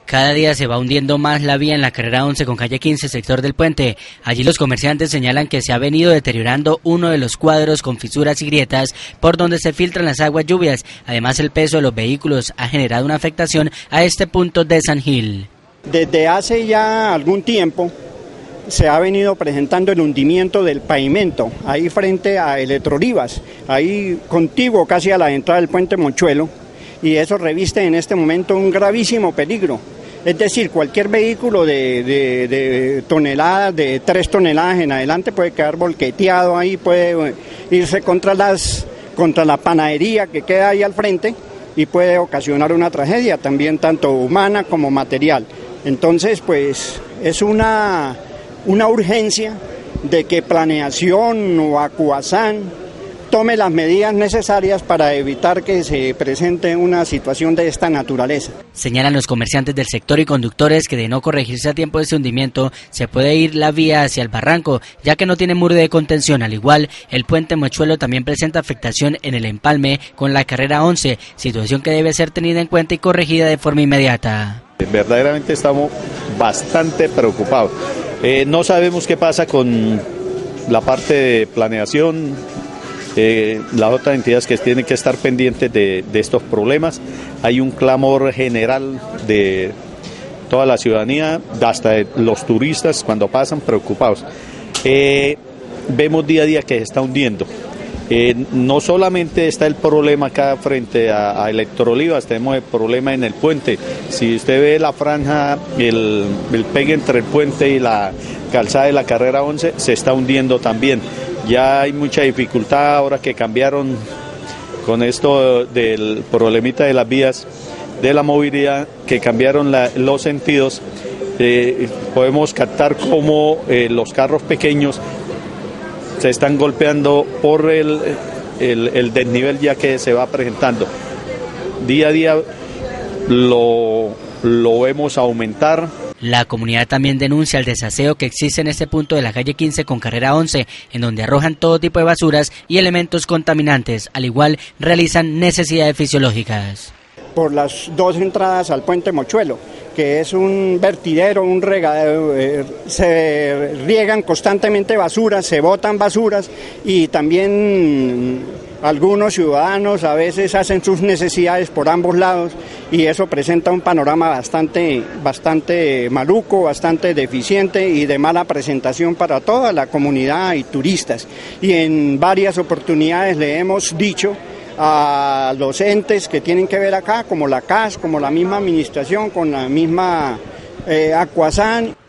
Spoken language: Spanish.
Cada día se va hundiendo más la vía en la carrera 11 con calle 15, sector del puente. Allí los comerciantes señalan que se ha venido deteriorando uno de los cuadros con fisuras y grietas por donde se filtran las aguas lluvias. Además, el peso de los vehículos ha generado una afectación a este punto de San Gil. Desde hace ya algún tiempo se ha venido presentando el hundimiento del pavimento, ahí frente a Electrolivas, ahí contiguo casi a la entrada del puente Mochuelo, y eso reviste en este momento un gravísimo peligro. Es decir, cualquier vehículo de toneladas, de 3 toneladas en adelante puede quedar volqueteado ahí, puede irse contra la panadería que queda ahí al frente y puede ocasionar una tragedia también tanto humana como material. Entonces, pues es una urgencia de que Planeación o Acuazán tome las medidas necesarias para evitar que se presente una situación de esta naturaleza. Señalan los comerciantes del sector y conductores que de no corregirse a tiempo de este hundimiento se puede ir la vía hacia el barranco, ya que no tiene muro de contención. Al igual, el puente Mochuelo también presenta afectación en el empalme con la carrera 11, situación que debe ser tenida en cuenta y corregida de forma inmediata. Verdaderamente estamos bastante preocupados. No sabemos qué pasa con la parte de planeación. Las otras entidades que tienen que estar pendientes de estos problemas. Hay un clamor general de toda la ciudadanía, hasta de los turistas cuando pasan preocupados. Vemos día a día que se está hundiendo. No solamente está el problema acá frente a Electrolivas, tenemos el problema en el puente. Si usted ve la franja, el pegue entre el puente y la calzada de la carrera 11 se está hundiendo también. Ya hay mucha dificultad ahora que cambiaron con esto del problemita de las vías, de la movilidad, que cambiaron los sentidos. Podemos captar cómo los carros pequeños se están golpeando por el desnivel ya que se va presentando. Día a día lo vemos aumentar. La comunidad también denuncia el desaseo que existe en este punto de la calle 15 con carrera 11, en donde arrojan todo tipo de basuras y elementos contaminantes. Al igual, realizan necesidades fisiológicas. Por las 2 entradas al puente Mochuelo, que es un vertidero, un regadero, se riegan constantemente basuras, se botan basuras y también algunos ciudadanos a veces hacen sus necesidades por ambos lados y eso presenta un panorama bastante maluco, bastante deficiente y de mala presentación para toda la comunidad y turistas. Y en varias oportunidades le hemos dicho a los entes que tienen que ver acá, como la CAS, como la misma administración, con la misma Acuazán.